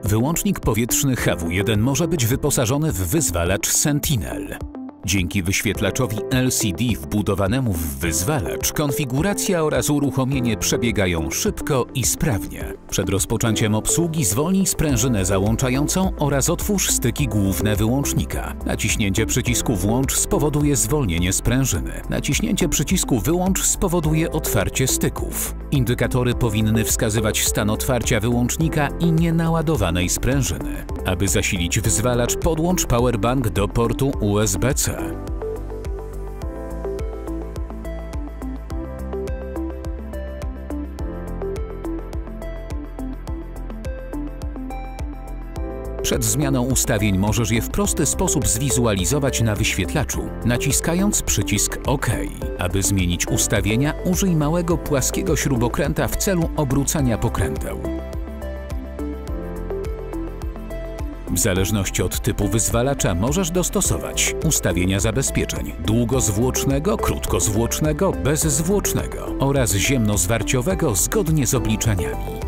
Wyłącznik powietrzny HW1 może być wyposażony w wyzwalacz Sentinel. Dzięki wyświetlaczowi LCD wbudowanemu w wyzwalacz konfiguracja oraz uruchomienie przebiegają szybko i sprawnie. Przed rozpoczęciem obsługi zwolnij sprężynę załączającą oraz otwórz styki główne wyłącznika. Naciśnięcie przycisku Włącz spowoduje zwolnienie sprężyny. Naciśnięcie przycisku Wyłącz spowoduje otwarcie styków. Indykatory powinny wskazywać stan otwarcia wyłącznika i nienaładowanej sprężyny. Aby zasilić wyzwalacz, podłącz powerbank do portu USB-C. Przed zmianą ustawień możesz je w prosty sposób zwizualizować na wyświetlaczu, naciskając przycisk OK. Aby zmienić ustawienia, użyj małego płaskiego śrubokręta w celu obrócenia pokręteł. W zależności od typu wyzwalacza możesz dostosować ustawienia zabezpieczeń długozwłocznego, krótkozwłocznego, bezzwłocznego oraz ziemnozwarciowego zgodnie z obliczeniami.